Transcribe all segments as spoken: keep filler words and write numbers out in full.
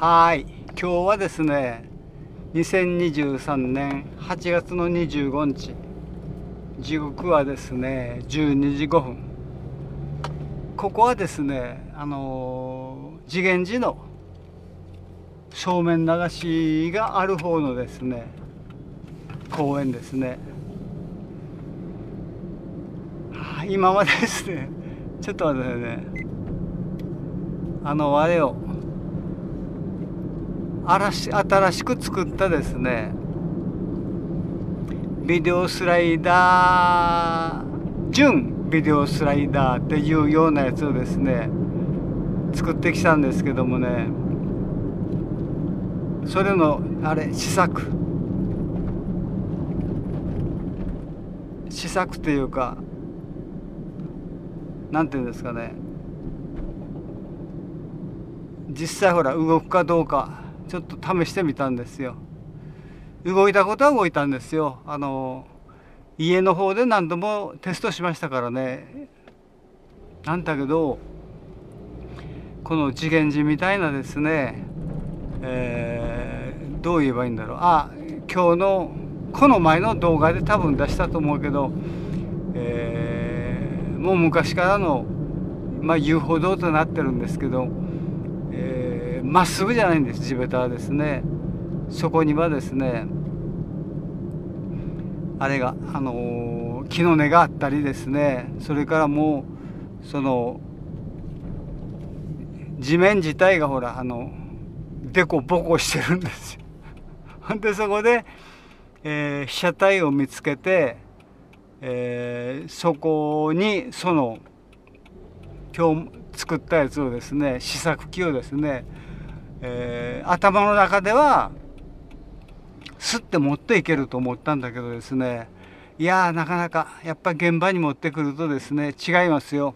はい、今日はですね、にせんにじゅうさんねんはちがつのにじゅうごにち、時刻はですね、じゅうにじごふん。ここはですね、あの次元寺の正面流しがある方のですね、公園ですね。今はですね、ちょっと待ってね、あのあれを新しく作ったですね、ビデオスライダー純ビデオスライダーっていうようなやつをですね作ってきたんですけどもね、それのあれ試作試作っていうか、なんていうんですかね、実際ほら動くかどうかちょっと試してみたんですよ。動いたことは動いたんですよ。あの家の方で何度もテストしましたからね。なんだけどこの次元寺みたいなですね、えー、どう言えばいいんだろう、あ今日のこの前の動画で多分出したと思うけど、えー、もう昔からの、まあ、遊歩道となってるんですけど、えー、まっすぐじゃないんです、地べたはですね。そこにはですね、あれが、あのー、木の根があったりですね、それからもうその地面自体がほらあのでこぼこしてるんですよ。でそこで、えー、被写体を見つけて、えー、そこにその今日作ったやつをですね、試作機をですね、えー、頭の中ではスッて持っていけると思ったんだけどですね、いやーなかなかやっぱり現場に持ってくるとですね違いますよ。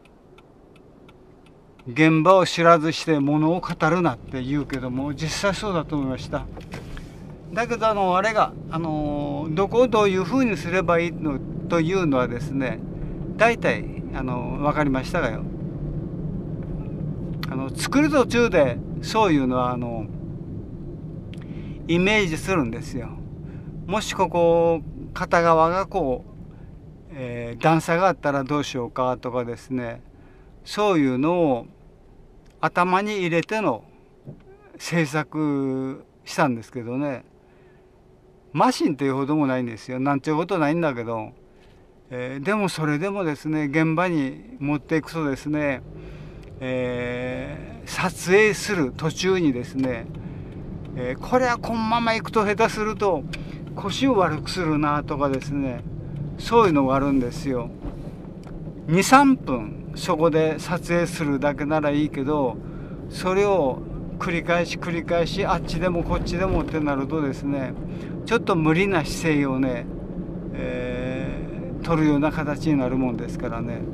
現場を知らずしてものを語るなって言うけども、実際そうだと思いました。だけどあのあれがあのどこをどういうふうにすればいいのというのはですね、大体あの分かりましたがよ。あの作る途中でそういうのはあのイメージするんですよ。もしここ片側がこう、えー、段差があったらどうしようかとかですね、そういうのを頭に入れての制作したんですけどね、マシンっていうほどもないんですよ。なんていうことないんだけど、えー、でもそれでもですね現場に持っていくとですね、えー、撮影する途中にですね、えー、これはこのまま行くと下手すると腰を悪くするなとかですね、そういうのがあるんですよ。にさんぷんそこで撮影するだけならいいけど、それを繰り返し繰り返しあっちでもこっちでもってなるとですね、ちょっと無理な姿勢をね、えー、取るような形になるもんですからね。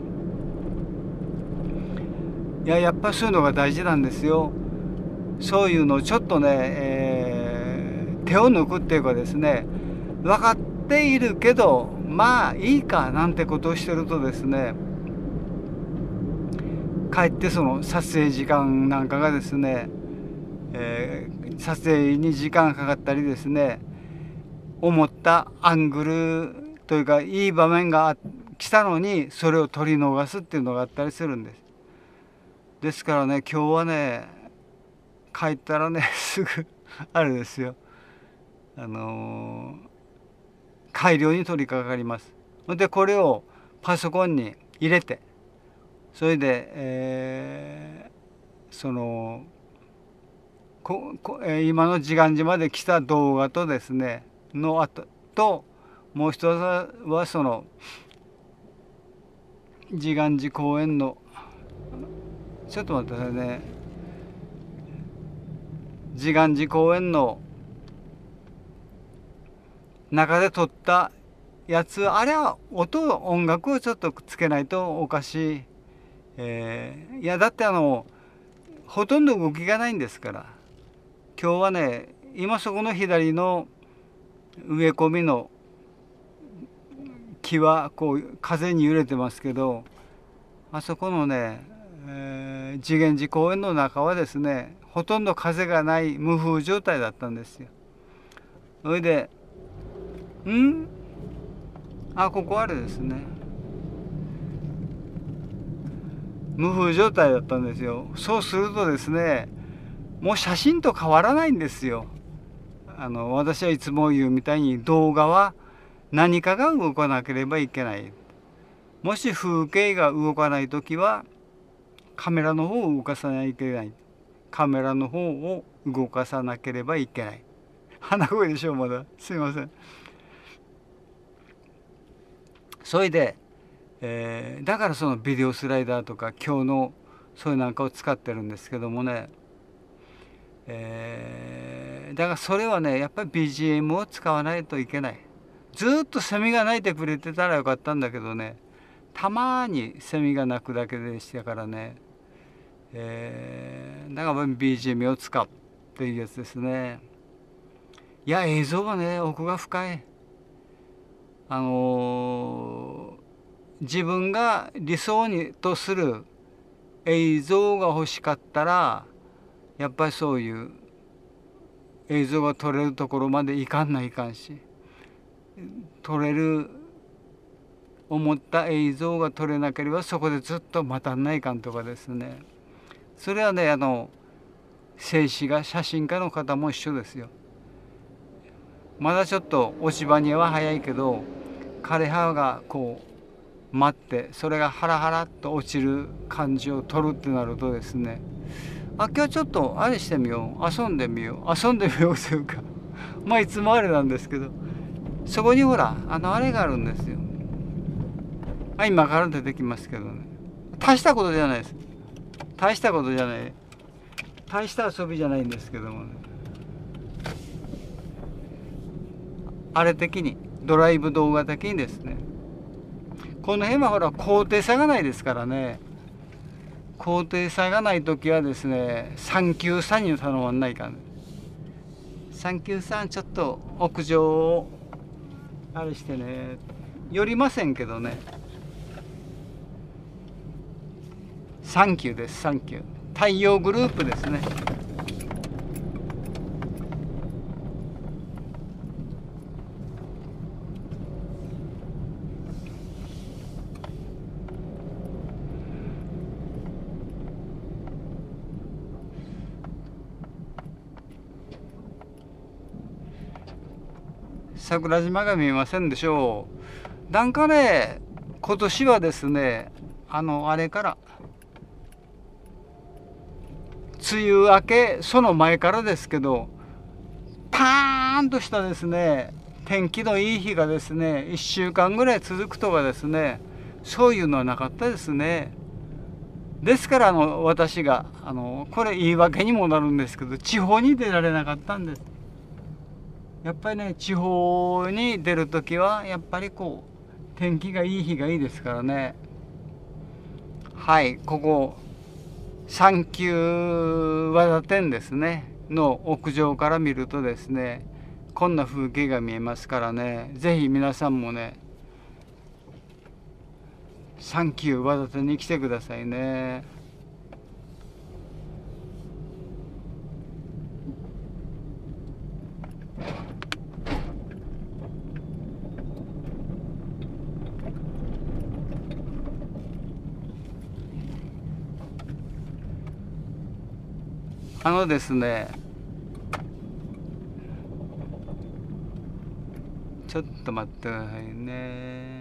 いややっぱそういうのが大事なんですよ。そういうのをちょっとね、えー、手を抜くっていうかですね、分かっているけどまあいいかなんてことをしてるとですね、かえってその撮影時間なんかがですね、えー、撮影に時間かかったりですね、思ったアングルというかいい場面が来たのにそれを撮り逃すっていうのがあったりするんです。ですからね、今日はね帰ったらねすぐあれですよ、あのー、改良に取り掛かります。でこれをパソコンに入れて、それで、えー、そのここ、えー、今の時間寺まで来た動画とですねの後と、もう一つはその時間寺公園の、ちょっと待ってくださいね、時間寺公園の中で撮ったやつ、あれは音音楽をちょっとつけないとおかしい、えー、いやだってあのほとんど動きがないんですから。今日はね、今そこの左の植え込みの木はこう風に揺れてますけど、あそこのねえー、次元寺公園の中はですね、ほとんど風がない無風状態だったんですよ。それでんあここあれですね、無風状態だったんですよ。そうするとですね、もう写真と変わらないんですよ。あの私はいつも言うみたいに、動画は何かが動かなければいけない。もし風景が動かないときはカメラの方を動かさないといけない。カメラの方を動かさなければいけない。鼻声でしょまだ、すいません。それで、えー、だからそのビデオスライダーとか今日のそういうなんかを使ってるんですけどもね、えー、だからそれはねやっぱり ビージーエム を使わないといけない。ずっとセミが鳴いてくれてたらよかったんだけどね、たまにセミが鳴くだけでしたからね、えー、だから ビージーエム を使うっていうやつですね。いや映像はね奥が深い。あのー、自分が理想にとする映像が欲しかったらやっぱりそういう映像が撮れるところまでいかんないかんし、撮れる思った映像が撮れなければそこでずっと待たんないかんとかですね、それはねあの静止画写真家の方も一緒ですよ。まだちょっと落ち葉には早いけど、枯れ葉がこう待ってそれがハラハラっと落ちる感じを撮るってなるとですね、あ今日ちょっとあれしてみよう、遊んでみよう遊んでみようというかまあいつもあれなんですけど、そこにほらあのあれがあるんですよ。あ今から出てきますけどね、大したことじゃないです。大したことじゃない大した遊びじゃないんですけどもね、あれ的にドライブ動画的にですね、この辺はほら高低差がないですからね、高低差がない時はですね三級さんに頼まないかん、ね、三級さんちょっと屋上をあれしてね寄りませんけどね、サンキューです。サンキュー太陽グループですね。桜島が見えませんでしょう。なんかね今年はですねあのあれから梅雨明けその前からですけど、パーンとしたですね天気のいい日がですねいっしゅうかんぐらい続くとかですね、そういうのはなかったですね。ですからあの私があのこれ言い訳にもなるんですけど地方に出られなかったんです。やっぱりね地方に出る時はやっぱりこう天気がいい日がいいですからね。はいここ三級和田店ですねの屋上から見るとですねこんな風景が見えますからね、ぜひ皆さんもね三級和田店に来てくださいね。あのですねちょっと待ってくださいね。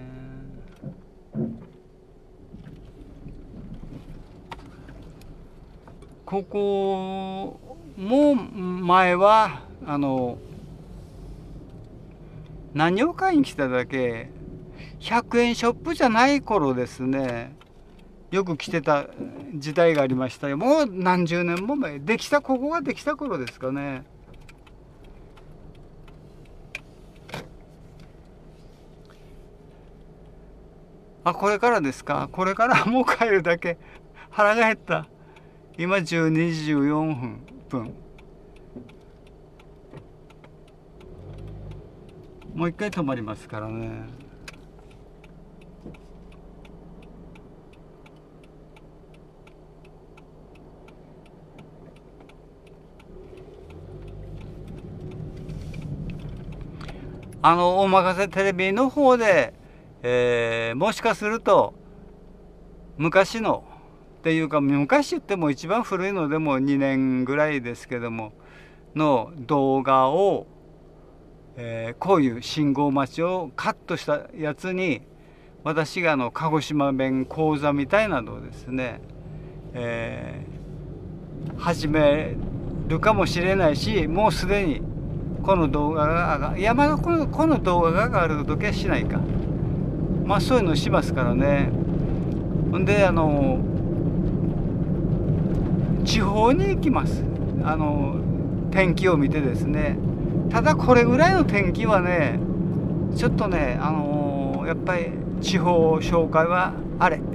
ここも前はあの何を買いに来ただけひゃくえんショップじゃない頃ですねよく来てた時代がありましたよ。もう何十年も前できたここができた頃ですかね。あこれからですか。これからもう帰るだけ腹が減った。今じゅうにじじゅうよんぷん。もう一回止まりますからね。 あのおまかせテレビの方で、えー、もしかすると昔のっていうか、昔言っても一番古いのでもにねんぐらいですけどもの動画を、えー、こういう信号待ちをカットしたやつに、私があの鹿児島弁講座みたいなのをですね、えー、始めるかもしれないし、もうすでにこの動画が上がいやまだこのこの動画が上がる時はしないか、まあそういうのしますからね。ほんであの地方に行きます。あの天気を見てですね。ただこれぐらいの天気はね、ちょっとね、あのやっぱり地方紹介はあれ、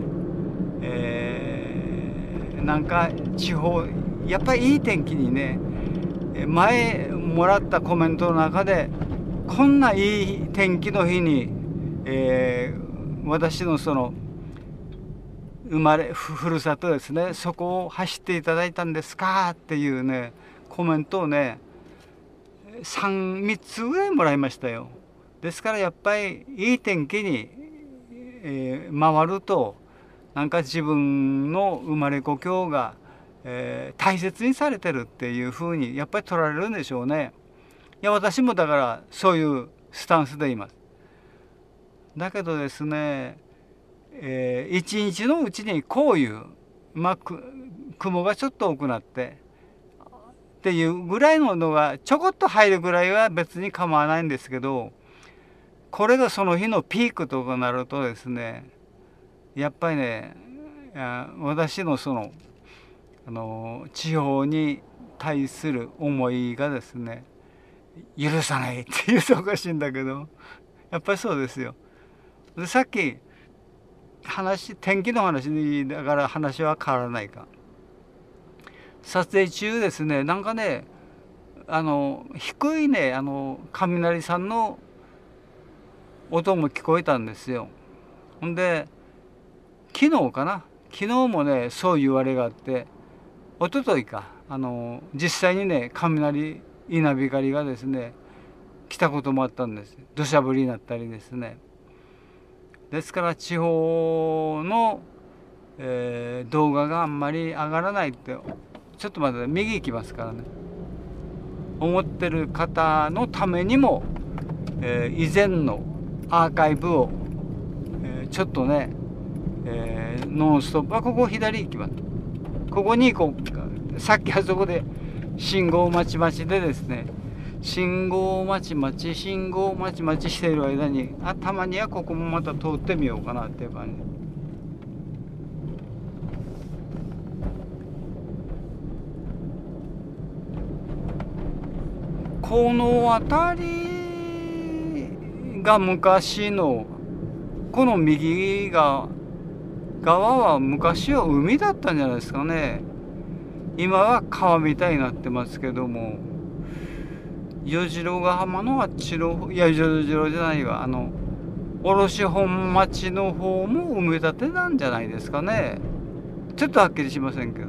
えー、なんか地方やっぱりいい天気にね、前もらったコメントの中でこんないい天気の日に、えー、私のその生まれふるさとですね、そこを走っていただいたんですかっていうねコメントをねさんみっつぐらいもらいましたよ。ですからやっぱりいい天気に、えー、回るとなんか自分の生まれ故郷が、えー、大切にされてるっていうふうにやっぱり取られるんでしょうね。いや私もだからそういうスタンスでいます。だけどですね、えー、一日のうちにこういう、まあ、雲がちょっと多くなってっていうぐらいののがちょこっと入るぐらいは別に構わないんですけど、これがその日のピークとかなるとですね、やっぱりね、私のそのあの地方に対する思いがですね許さないっていうとおかしいんだけど、やっぱりそうですよ。でさっき話天気の話だから話は変わらないか、撮影中ですね、なんかねあの低いねあの雷さんの音も聞こえたんですよ。ほんで昨日かな昨日もねそういう言われがあって、一昨日かあの実際にね雷稲光がですね来たこともあったんです。土砂降りになったりですね。ですから地方の、えー、動画があんまり上がらないって、ちょっと待って右行きますからね、思ってる方のためにも、えー、以前のアーカイブを、えー、ちょっとね、えー、ノンストップはここ左行きます。ここにこうさっきあそこで信号待ち待ちでですね、信号待ち待ち信号待ち待ちしている間に、あたまにはここもまた通ってみようかなっていう感じ。この辺りが昔のこの右が側は昔は海だったんじゃないですかね。今は川みたいになってますけども、与次郎ヶ浜のあっちのいや与次郎じゃないわ、あの卸本町の方も埋め立てなんじゃないですかね。ちょっとはっきりしませんけど。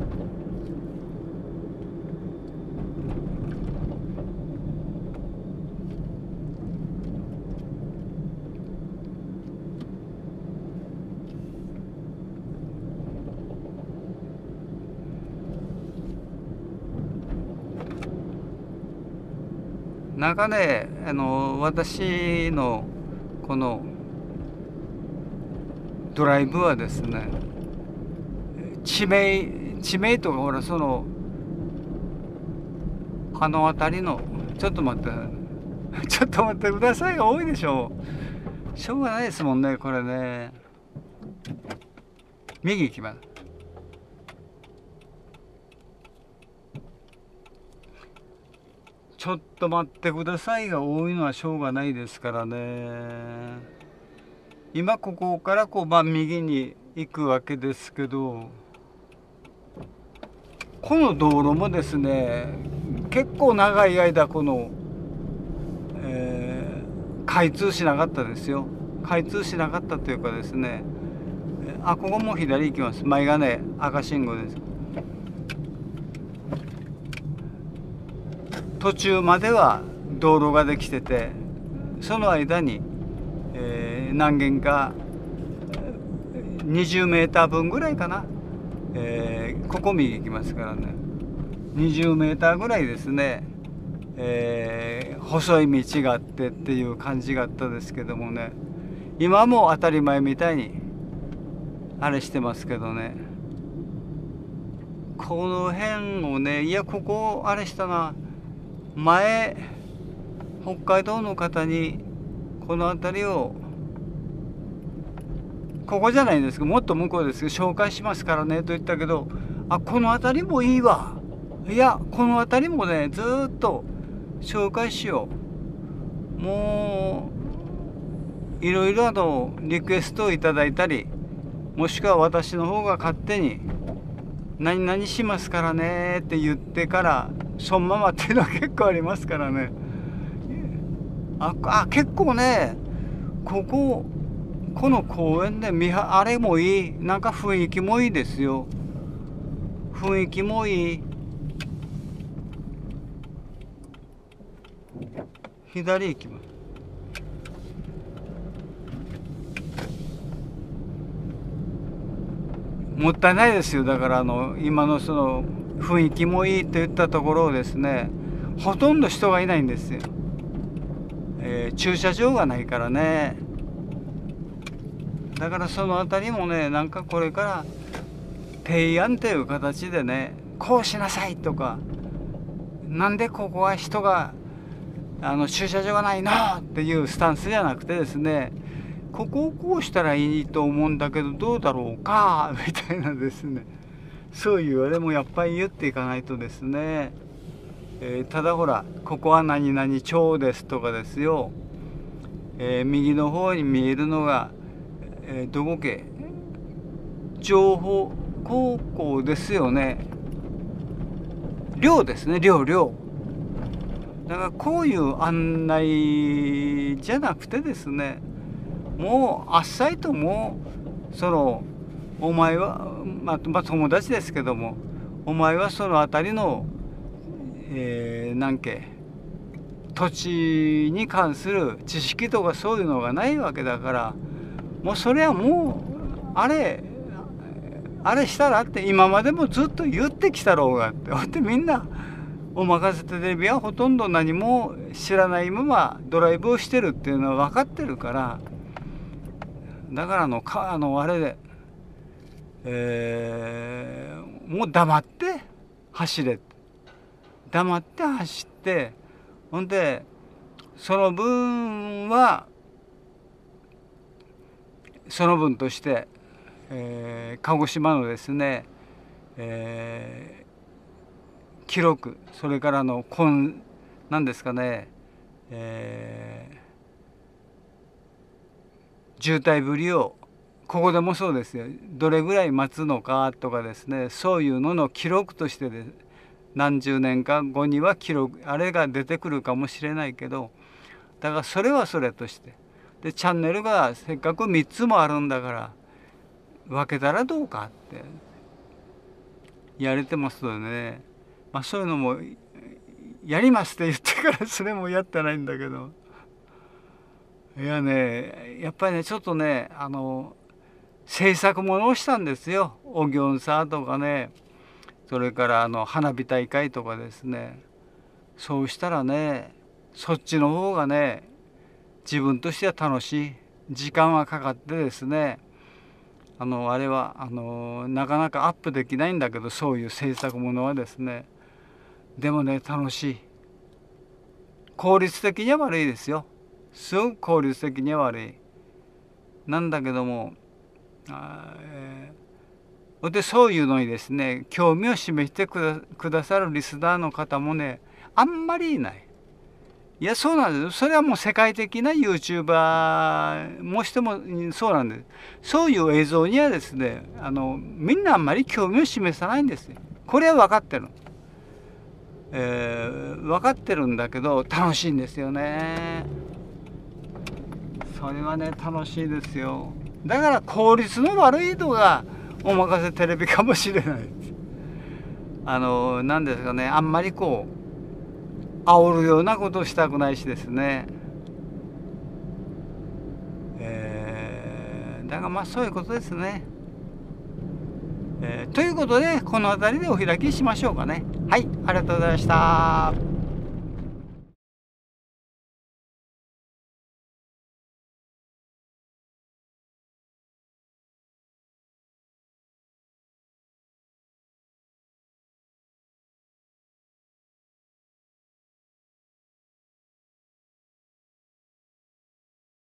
なんかねあの私のこのドライブはですね、地名地名とかほらそのあの辺りのちょっと待ってちょっと待ってくださいが多いでしょう。しょうがないですもんねこれね。右行きます。ちょっと待ってくださいが多いのはしょうがないですからね。今ここからこう、まあ、右に行くわけですけど、この道路もですね結構長い間この、えー、開通しなかったですよ。開通しなかったというかですね、あここも左行きます。前がね赤信号です。途中までは道路ができてて、 その間に、えー、何軒かにじゅうメーター分ぐらいかな、えー、ここ右行きますからね、にじゅうメーターぐらいですね、えー、細い道があってっていう感じがあったですけどもね、今も当たり前みたいにあれしてますけどね、この辺をね、いやここあれしたな、前北海道の方にこの辺りを、ここじゃないんですけど、もっと向こうですけど紹介しますからねと言ったけど、あ、この辺りもいいわ、いやこの辺りもねずっと紹介しよう、もういろいろのリクエストをいただいたり、もしくは私の方が勝手に何々しますからねって言ってからそのままっていうのは結構ありますからね。ああ、結構ね、こここの公園で見はあれもいい、なんか雰囲気もいいですよ、雰囲気もいい。左行きます。もったいないですよ。だからあの今のその雰囲気もいいといったところをですね、ほとんど人がいないんですよ、えー、駐車場がないからね。だからその辺りもね、なんかこれから提案という形でね、こうしなさいとか、なんでここは人があの駐車場がないのっていうスタンスじゃなくてですね、ここをこうしたらいいと思うんだけどどうだろうかみたいなですね、そういうあれもやっぱり言っていかないとですね、えー、ただほらここは何々町ですとかですよ、えー、右の方に見えるのが、えー、どこけ情報高校ですよね、寮ですね、寮寮だからこういう案内じゃなくてですね、もうあっさりともうそのお前は、まあ、まあ友達ですけども、お前はその辺りの、えー、なんけ土地に関する知識とかそういうのがないわけだから、もうそれはもうあれあれしたらって今までもずっと言ってきたろうがって、ほんでみんなおまかせテレビはほとんど何も知らないままドライブをしてるっていうのは分かってるから、だからあのかあのあれで、えー、もう黙って走れ、黙って走って、ほんでその分はその分として、えー、鹿児島のですね、えー記録、それからの今何ですかね、えー、渋滞ぶりをここでもそうですよ、どれぐらい待つのかとかですね、そういうのの記録としてで何十年か後には記録あれが出てくるかもしれないけど、だからそれはそれとしてで、チャンネルがせっかくみっつもあるんだから分けたらどうかってやれてますよね。まあ、そういうのもやりますって言ってからそれもやってないんだけど、いやね、やっぱりねちょっとね、あの制作ものをしたんですよ、おぎょんさとかね、それからあの花火大会とかですね。そうしたらね、そっちの方がね自分としては楽しい、時間はかかってですね、あのあれはあのなかなかアップできないんだけど、そういう制作ものはですね、でもね楽しい、効率的には悪いですよ、すごく効率的には悪いなんだけども、あ、えー、でそういうのにですね興味を示してく だ, くださるリスナーの方もねあんまりいない。いやそうなんです、それはもう世界的な YouTuber もしてもそうなんです。そういう映像にはですね、あのみんなあんまり興味を示さないんですよ。これは分かってる、えー、分かってるんだけど楽しいんですよね。それはね楽しいですよ。だから効率の悪いのがおまかせテレビかもしれない。あの何ですかね、あんまりこう煽るようなことをしたくないしですね、 だからまあそういうことですね。えーということでこの辺りでお開きしましょうかね。はい、ありがとうございました。